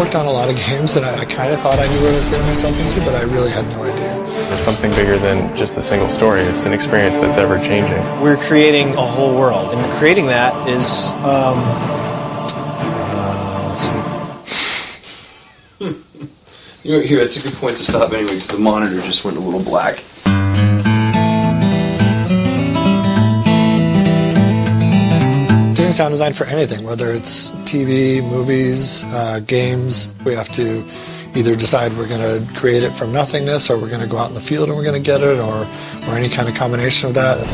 worked on a lot of games, and I kind of thought I knew what I was getting myself into, but I really had no idea. It's something bigger than just a single story. It's an experience that's ever-changing. We're creating a whole world, and creating that is, let's see. You know, here, it's a good point to stop anyway, because the monitor just went a little black. Doing sound design for anything, whether it's TV, movies, games, we have to either decide we're going to create it from nothingness, or we're going to go out in the field and we're going to get it, or any kind of combination of that.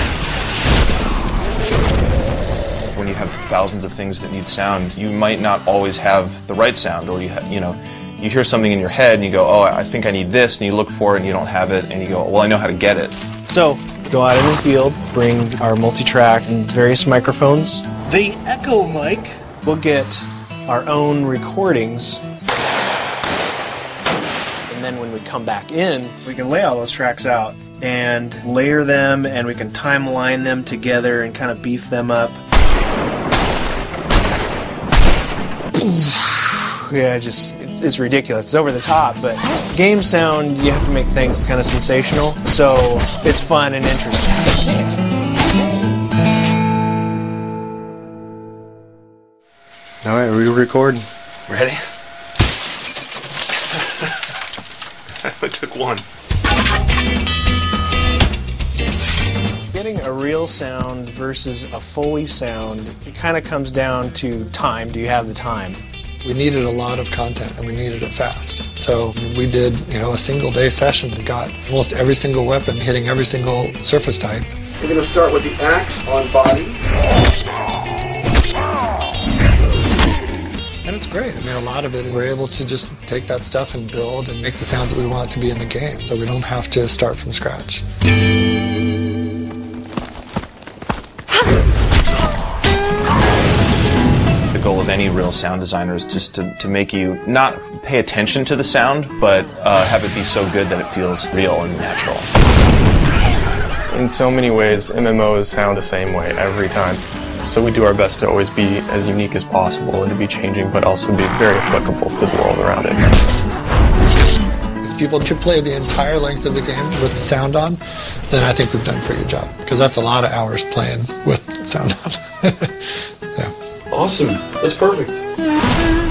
When you have thousands of things that need sound, you might not always have the right sound, or you hear something in your head and you go, oh, I think I need this, and you look for it and you don't have it, and you go, well, I know how to get it. So, go out in the field, bring our multi-track and various microphones. The Echo mic. We'll get our own recordings. And then when we come back in, we can lay all those tracks out and layer them, and we can timeline them together and kind of beef them up. Yeah, it's ridiculous. It's over the top, but game sound, you have to make things kind of sensational, so it's fun and interesting. All right, we record. Ready? I only took one. Getting a real sound versus a Foley sound, it kind of comes down to time. Do you have the time? We needed a lot of content, and we needed it fast. So we did, a single-day session and got almost every single weapon hitting every single surface type. We're going to start with the axe on body. And it's great. A lot of it, we're able to just take that stuff and build and make the sounds that we want it to be in the game, so we don't have to start from scratch. The goal of any real sound designer is just to make you not pay attention to the sound, but have it be so good that it feels real and natural. In so many ways, MMOs sound the same way every time. So we do our best to always be as unique as possible and to be changing, but also be very applicable to the world around it. If people could play the entire length of the game with the sound on, then I think we've done a pretty good job, because that's a lot of hours playing with sound on. Yeah. Awesome. That's perfect.